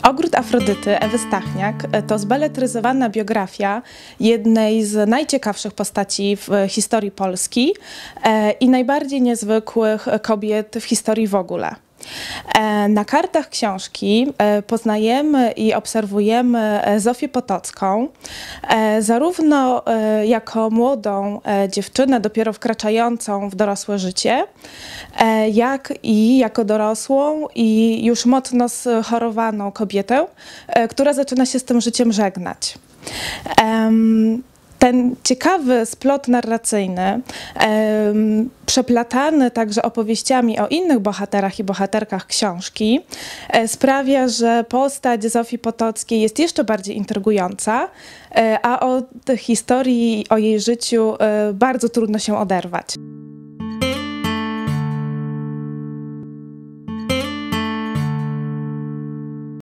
Ogród Afrodyty Ewy Stachniak to zbeletryzowana biografia jednej z najciekawszych postaci w historii Polski i najbardziej niezwykłych kobiet w historii w ogóle. Na kartach książki poznajemy i obserwujemy Zofię Potocką, zarówno jako młodą dziewczynę dopiero wkraczającą w dorosłe życie, jak i jako dorosłą i już mocno schorowaną kobietę, która zaczyna się z tym życiem żegnać. Ten ciekawy splot narracyjny, przeplatany także opowieściami o innych bohaterach i bohaterkach książki, sprawia, że postać Zofii Potockiej jest jeszcze bardziej intrygująca, a od historii o jej życiu bardzo trudno się oderwać.